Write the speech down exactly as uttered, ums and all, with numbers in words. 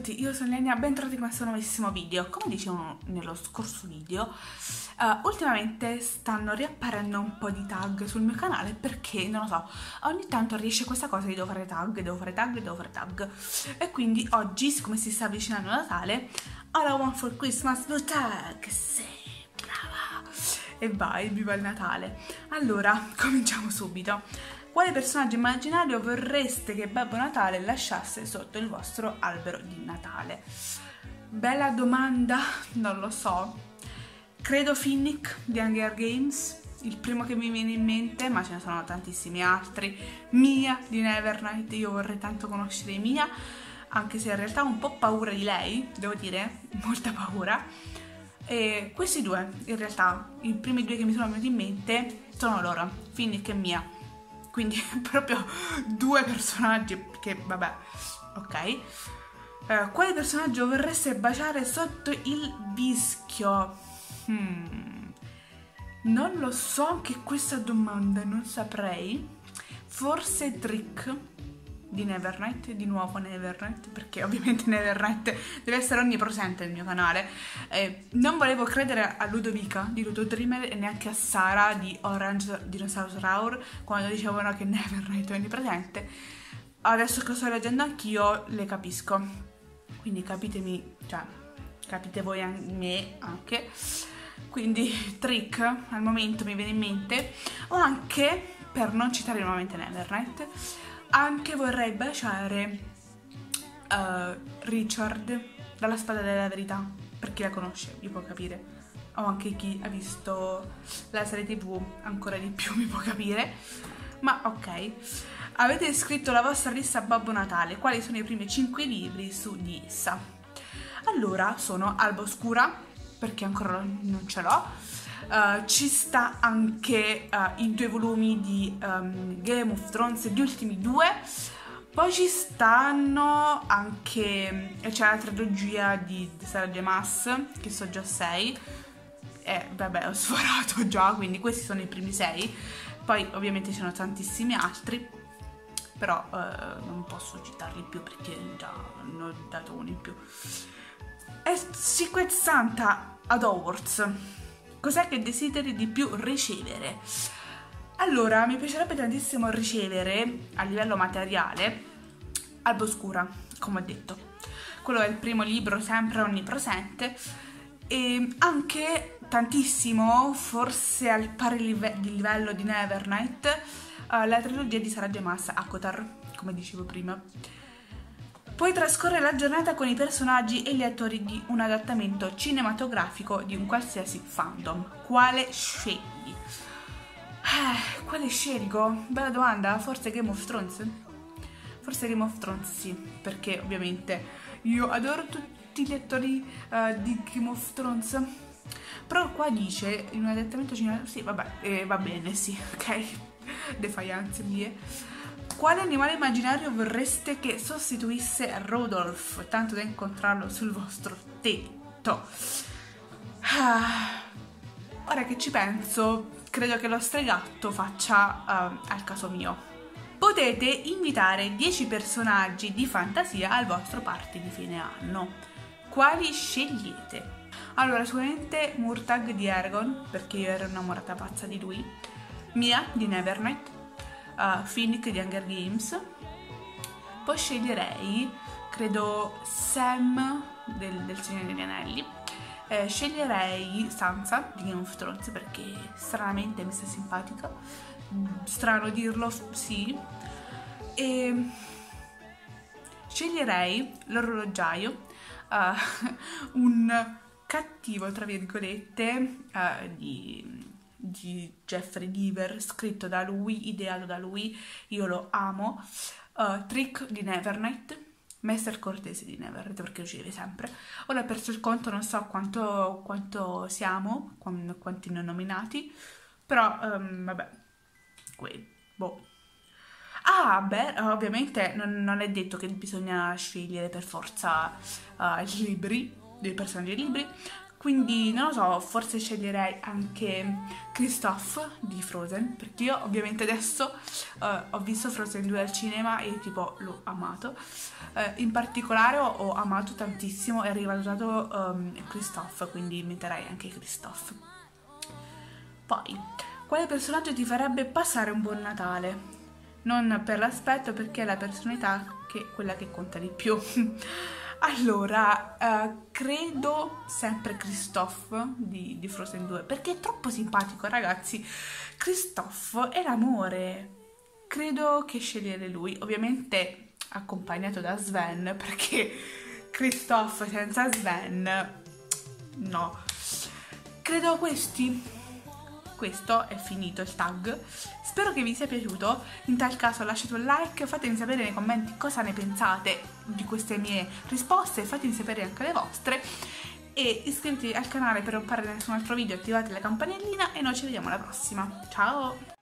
tutti, io sono Lenia, bentornati in questo nuovissimo video. Come dicevo nello scorso video, uh, ultimamente stanno riapparendo un po' di tag sul mio canale perché, non lo so, ogni tanto riesce questa cosa di devo fare tag, devo fare tag, devo fare tag. E quindi oggi, siccome si sta avvicinando Natale, all I want for Christmas, do tag, sì, brava! E vai, viva il Natale! Allora, cominciamo subito. Quale personaggio immaginario vorreste che Babbo Natale lasciasse sotto il vostro albero di Natale? Bella domanda, non lo so. Credo Finnick di Hunger Games, il primo che mi viene in mente, ma ce ne sono tantissimi altri. Mia di Nevernight, io vorrei tanto conoscere Mia, anche se in realtà ho un po' paura di lei, devo dire, molta paura. E questi due, in realtà, i primi due che mi sono venuti in mente sono loro, Finnick e Mia. Quindi proprio due personaggi, che vabbè, ok. Uh, quale personaggio vorreste baciare sotto il vischio? Hmm. Non lo so anche questa domanda, non saprei. Forse Trick di Nevernight, di nuovo Nevernight, perché ovviamente Nevernight deve essere onnipresente nel mio canale. Eh, non volevo credere a Ludovica di Ludo Dreamer e neanche a Sara di Orange Dinosaurus Roar quando dicevano che Nevernight è onnipresente. Adesso che lo sto leggendo anch'io le capisco, quindi capitemi, cioè capite voi a me anche. Quindi Trick al momento mi viene in mente, o anche, per non citare nuovamente Nevernight, anche vorrei baciare uh, Richard dalla Spada della Verità, per chi la conosce mi può capire, o anche chi ha visto la serie tv ancora di più mi può capire, ma ok. Avete scritto la vostra lista a Babbo Natale, quali sono i primi cinque libri su di essa? Allora, sono Alba Oscura, perché ancora non ce l'ho. Uh, ci sta anche uh, i due volumi di um, Game of Thrones, gli ultimi due. Poi ci stanno anche, c'è la trilogia di Sarah J. Maas, che so già sei. E vabbè, ho sforato già, quindi questi sono i primi sei. Poi ovviamente ci sono tantissimi altri, però uh, non posso citarli più perché già ne ho dato uno in più. E Secret Santa ad Hogwarts, cos'è che desideri di più ricevere? Allora, mi piacerebbe tantissimo ricevere, a livello materiale, Alba Oscura, come ho detto. Quello è il primo libro, sempre onnipresente. E anche tantissimo, forse al pari live di livello di Nevernight, uh, la trilogia di Sarah J. Maas, ACOTAR, come dicevo prima. Puoi trascorrere la giornata con i personaggi e gli attori di un adattamento cinematografico di un qualsiasi fandom. Quale scegli? Eh, quale scelgo? Bella domanda, forse Game of Thrones? Forse Game of Thrones sì, perché ovviamente io adoro tutti gli attori uh, di Game of Thrones. Però qua dice in un adattamento cinematografico, sì vabbè, eh, va bene, sì, ok, defianze mie. Quale animale immaginario vorreste che sostituisse Rudolph, tanto da incontrarlo sul vostro tetto? Ah, ora che ci penso, credo che lo stregatto faccia uh, al caso mio. Potete invitare dieci personaggi di fantasia al vostro party di fine anno. Quali scegliete? Allora, sicuramente Murtagh di Eragon, perché io ero innamorata pazza di lui. Mia di Nevernight. Uh, Finnick di Hunger Games. Poi sceglierei, credo, Sam del, del Signore degli Anelli. eh, Sceglierei Sansa di Game of Thrones perché stranamente mi sta simpatica. Strano dirlo, sì. E sceglierei l'orologiaio, uh, un cattivo tra virgolette uh, di di Geoffrey Deaver, scritto da lui, ideato da lui, io lo amo. uh, Trick di Nevernight, Messer Cortese di Nevernight, perché lo sceglie sempre. Ora ho perso il conto, non so quanto, quanto siamo, quanti ne ho nominati, però um, vabbè, que boh. Ah, beh, ovviamente non, non è detto che bisogna scegliere per forza uh, i libri, dei personaggi dei libri. quindi non lo so, forse sceglierei anche Kristoff di Frozen, perché io ovviamente adesso uh, ho visto Frozen due al cinema e tipo l'ho amato. Uh, in particolare ho, ho amato tantissimo e rivalutato um, Kristoff, quindi metterei anche Kristoff. Poi, quale personaggio ti farebbe passare un buon Natale? Non per l'aspetto, perché è la personalità che è quella che conta di più. Allora, uh, credo sempre Kristoff di, di Frozen due, perché è troppo simpatico, ragazzi. Kristoff è l'amore. Credo che scegliere lui, ovviamente accompagnato da Sven, perché Kristoff senza Sven, no. Credo questi. Questo è finito il tag, spero che vi sia piaciuto, in tal caso lasciate un like, fatemi sapere nei commenti cosa ne pensate di queste mie risposte, fatemi sapere anche le vostre e iscrivetevi al canale per non perdere nessun altro video, attivate la campanellina e noi ci vediamo alla prossima, ciao!